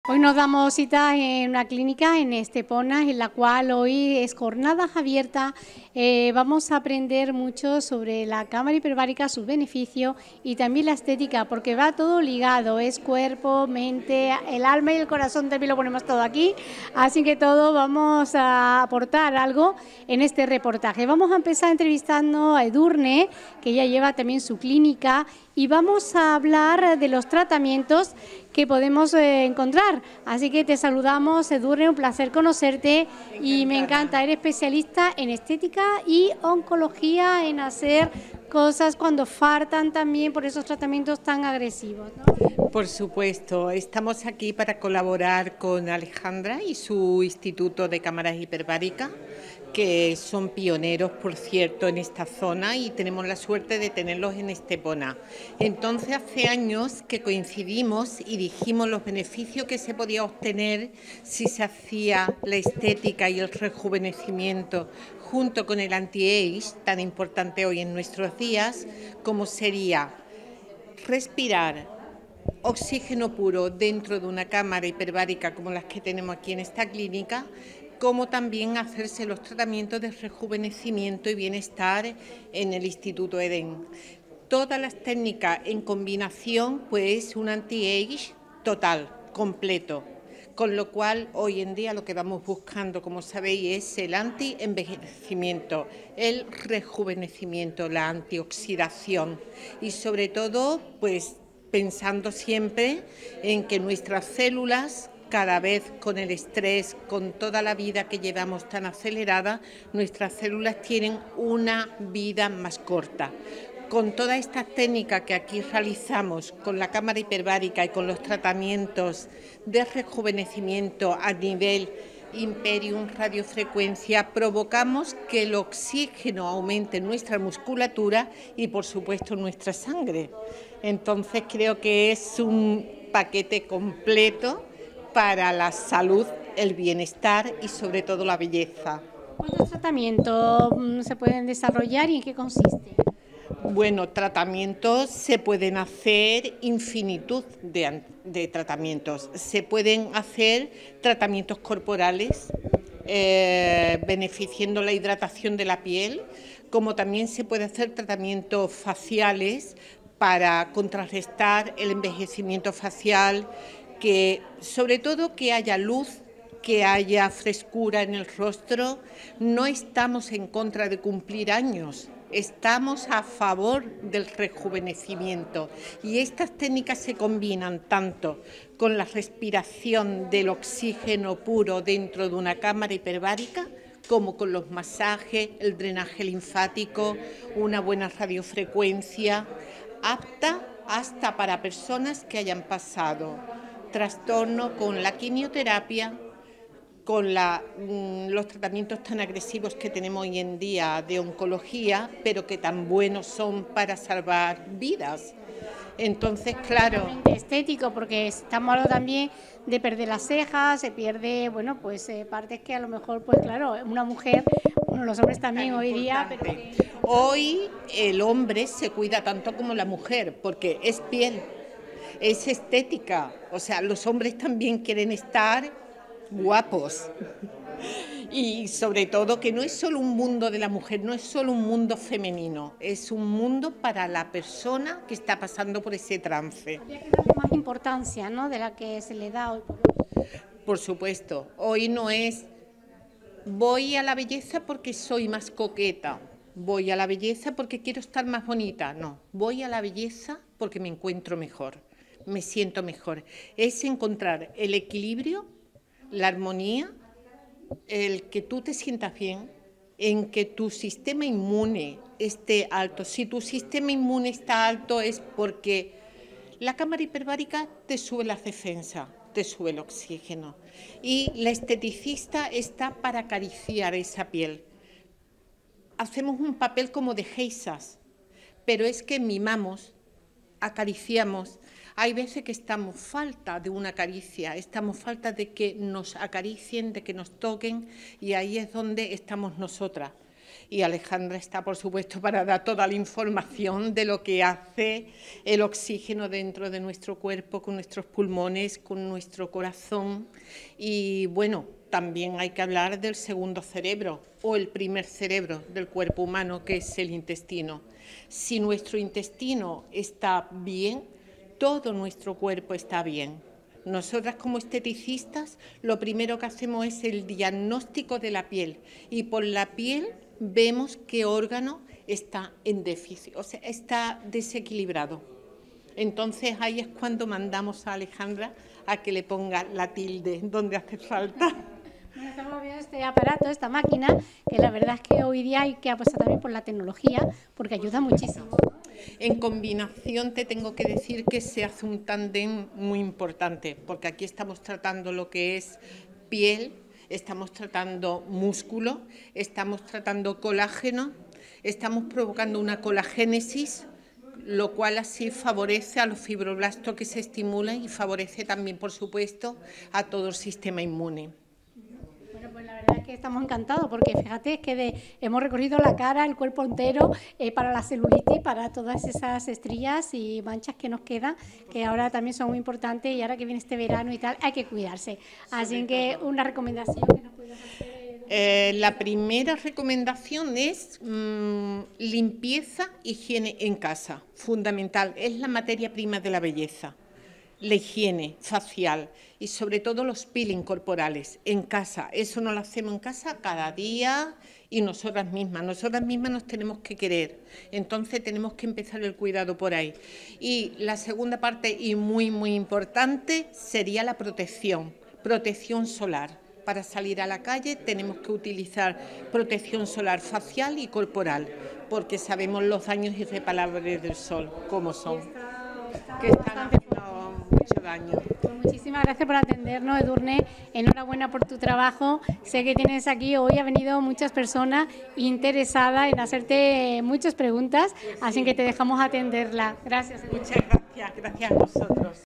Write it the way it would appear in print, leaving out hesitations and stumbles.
Hoy nos damos cita en una clínica en Estepona, en la cual hoy es jornadas abiertas. Vamos a aprender mucho sobre la cámara hiperbárica, sus beneficios y también la estética, porque va todo ligado, es cuerpo, mente, el alma y el corazón, también lo ponemos todo aquí. Así que todo vamos a aportar algo en este reportaje. Vamos a empezar entrevistando a Edurne, que ella lleva también su clínica, y vamos a hablar de los tratamientos que podemos encontrar. Así que te saludamos, Edurne, un placer conocerte y me encanta, eres especialista en estética y oncología, en hacer cosas cuando faltan también por esos tratamientos tan agresivos, ¿no? Por supuesto, estamos aquí para colaborar con Alejandra y su Instituto de Cámaras Hiperbáricas, que son pioneros, por cierto, en esta zona y tenemos la suerte de tenerlos en Estepona. Entonces, hace años que coincidimos y dijimos los beneficios que se podía obtener si se hacía la estética y el rejuvenecimiento junto con el anti-age, tan importante hoy en nuestros días, como sería respirar oxígeno puro dentro de una cámara hiperbárica como las que tenemos aquí en esta clínica, como también hacerse los tratamientos de rejuvenecimiento y bienestar en el Instituto Eden. Todas las técnicas en combinación, pues un anti-age total, completo. Con lo cual, hoy en día lo que vamos buscando, como sabéis, es el anti-envejecimiento, el rejuvenecimiento, la antioxidación y sobre todo, pues pensando siempre en que nuestras células, cada vez con el estrés, con toda la vida que llevamos tan acelerada, nuestras células tienen una vida más corta. Con todas estas técnicas que aquí realizamos, con la cámara hiperbárica y con los tratamientos de rejuvenecimiento a nivel Imperium, radiofrecuencia, provocamos que el oxígeno aumente en nuestra musculatura y, por supuesto, en nuestra sangre. Entonces, creo que es un paquete completo para la salud, el bienestar y, sobre todo, la belleza. ¿Cuántos tratamientos se pueden desarrollar y en qué consiste? Bueno, tratamientos se pueden hacer infinitud de tratamientos. Se pueden hacer tratamientos corporales, beneficiando la hidratación de la piel, como también se puede hacer tratamientos faciales para contrarrestar el envejecimiento facial, que sobre todo que haya luz, que haya frescura en el rostro. No estamos en contra de cumplir años, estamos a favor del rejuvenecimiento y estas técnicas se combinan tanto con la respiración del oxígeno puro dentro de una cámara hiperbárica como con los masajes, el drenaje linfático, una buena radiofrecuencia, apta hasta para personas que hayan pasado trastorno con la quimioterapia, con los tratamientos tan agresivos que tenemos hoy en día de oncología, pero que tan buenos son para salvar vidas. Entonces, claro, estético, porque estamos hablando también de perder las cejas, se pierde, bueno, pues partes que a lo mejor, pues claro, una mujer, bueno, los hombres también hoy día, pero que... Hoy el hombre se cuida tanto como la mujer, porque es piel, es estética, o sea, los hombres también quieren estar guapos. Y sobre todo que no es solo un mundo de la mujer, no es solo un mundo femenino, es un mundo para la persona que está pasando por ese trance. Habría que darle más importancia, ¿no?, de la que se le da hoy por hoy. Por supuesto, hoy no es voy a la belleza porque soy más coqueta, voy a la belleza porque quiero estar más bonita, no, voy a la belleza porque me encuentro mejor, me siento mejor. Es encontrar el equilibrio, la armonía, el que tú te sientas bien, en que tu sistema inmune esté alto. Si tu sistema inmune está alto es porque la cámara hiperbárica te sube las defensas, te sube el oxígeno. Y la esteticista está para acariciar esa piel. Hacemos un papel como de geisas, pero es que mimamos, acariciamos. Hay veces que estamos falta de una caricia, estamos falta de que nos acaricien, de que nos toquen, y ahí es donde estamos nosotras. Y Alejandra está, por supuesto, para dar toda la información de lo que hace el oxígeno dentro de nuestro cuerpo, con nuestros pulmones, con nuestro corazón. Y bueno, también hay que hablar del segundo cerebro o el primer cerebro del cuerpo humano, que es el intestino. Si nuestro intestino está bien, todo nuestro cuerpo está bien. Nosotras como esteticistas lo primero que hacemos es el diagnóstico de la piel y por la piel vemos qué órgano está en déficit, o sea, está desequilibrado. Entonces ahí es cuando mandamos a Alejandra a que le ponga la tilde donde hace falta. Bueno, estamos viendo este aparato, esta máquina, que la verdad es que hoy día hay que apostar también por la tecnología, porque ayuda muchísimo. En combinación te tengo que decir que se hace un tándem muy importante, porque aquí estamos tratando lo que es piel, estamos tratando músculo, estamos tratando colágeno, estamos provocando una colagénesis, lo cual así favorece a los fibroblastos que se estimulan y favorece también, por supuesto, a todo el sistema inmune. Pues la verdad es que estamos encantados porque fíjate que hemos recorrido la cara, el cuerpo entero para la celulitis, para todas esas estrías y manchas que nos quedan, que ahora también son muy importantes y ahora que viene este verano y tal, hay que cuidarse. Así que una recomendación que nos puedas hacer. La primera recomendación es limpieza, higiene en casa, fundamental, es la materia prima de la belleza. La higiene facial y sobre todo los peeling corporales en casa. Eso no lo hacemos en casa cada día y nosotras mismas nos tenemos que querer. Entonces tenemos que empezar el cuidado por ahí. Y la segunda parte y muy importante sería la protección solar. Para salir a la calle tenemos que utilizar protección solar facial y corporal porque sabemos los daños irreparables del sol, cómo son. Que están haciendo mucho daño. Pues muchísimas gracias por atendernos, Edurne. Enhorabuena por tu trabajo. Sé que tienes aquí, hoy ha venido muchas personas interesadas en hacerte muchas preguntas, así que te dejamos atenderla. Gracias, Edurne. Muchas gracias a vosotros.